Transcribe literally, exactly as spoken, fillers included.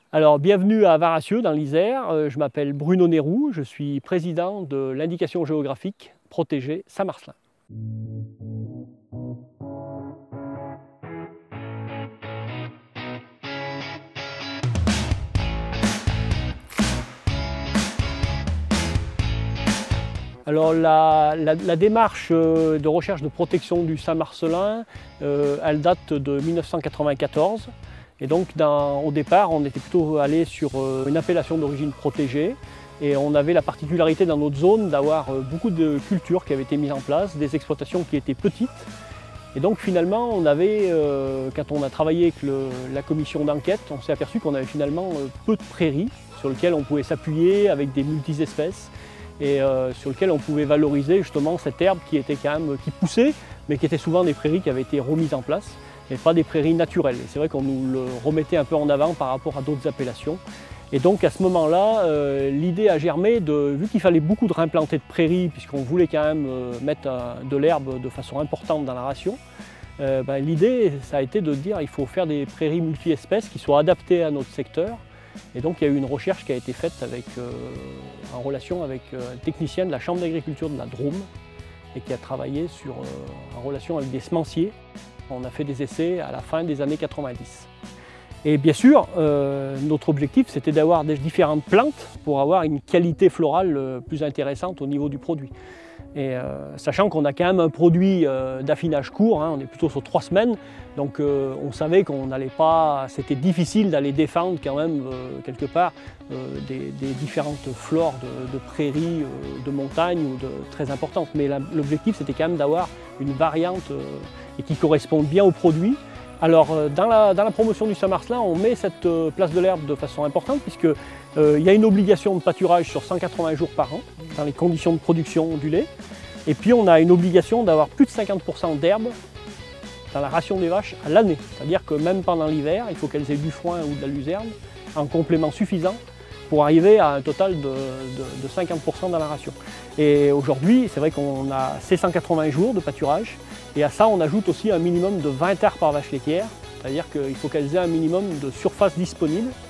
Alors, bienvenue à Varassieux, dans l'Isère. Euh, Je m'appelle Bruno Nérou, je suis président de l'indication géographique protégée Saint-Marcellin. Alors, la, la- la démarche euh, de recherche de protection du Saint-Marcellin, euh, elle date de mille neuf cent quatre-vingt-quatorze. Et donc, dans- au départ, on était plutôt allé sur euh, une appellation d'origine protégée. Et on avait la particularité dans notre zone d'avoir euh, beaucoup de cultures qui avaient été mises en place, des exploitations qui étaient petites. Et donc finalement, on avait, euh, quand on a travaillé avec le- la commission d'enquête, on s'est aperçu qu'on avait finalement euh, peu de prairies sur lesquelles on pouvait s'appuyer avec des multi-espèces et euh, sur lesquelles on pouvait valoriser justement cette herbe qui était quand même, qui poussait, mais qui étaient souvent des prairies qui avaient été remises en place, et pas des prairies naturelles. Et c'est vrai qu'on nous le remettait un peu en avant par rapport à d'autres appellations. Et donc à ce moment-là, euh, l'idée a germé, de, vu qu'il fallait beaucoup de réimplanter de prairies, puisqu'on voulait quand même euh, mettre euh, de l'herbe de façon importante dans la ration, euh, ben, l'idée ça a été de dire qu'il faut faire des prairies multi-espèces qui soient adaptées à notre secteur. Et donc il y a eu une recherche qui a été faite avec, euh, en relation avec euh, un technicien de la Chambre d'agriculture de la Drôme et qui a travaillé sur, euh, en relation avec des semenciers. On a fait des essais à la fin des années quatre-vingt-dix. Et bien sûr, euh, notre objectif, c'était d'avoir des différentes plantes pour avoir une qualité florale euh, plus intéressante au niveau du produit. Et euh, sachant qu'on a quand même un produit euh, d'affinage court, hein, on est plutôt sur trois semaines, donc euh, on savait qu'on n'allait pas, c'était difficile d'aller défendre quand même euh, quelque part euh, des, des différentes flores de, de prairies, euh, de montagnes ou de, très importantes. Mais l'objectif, c'était quand même d'avoir une variante euh, et qui corresponde bien au produit. Alors dans la, dans la promotion du Saint-Marcellin, on met cette euh, place de l'herbe de façon importante puisqu'il euh, y a une obligation de pâturage sur cent quatre-vingts jours par an dans les conditions de production du lait. Et puis on a une obligation d'avoir plus de cinquante pour cent d'herbe dans la ration des vaches à l'année. C'est-à-dire que même pendant l'hiver, il faut qu'elles aient du foin ou de la luzerne en complément suffisant pour arriver à un total de, de, de cinquante pour cent dans la ration. Et aujourd'hui, c'est vrai qu'on a ces cent quatre-vingts jours de pâturage. Et à ça, on ajoute aussi un minimum de vingt tares par vache laitière, c'est-à-dire qu'il faut qu'elles aient un minimum de surface disponible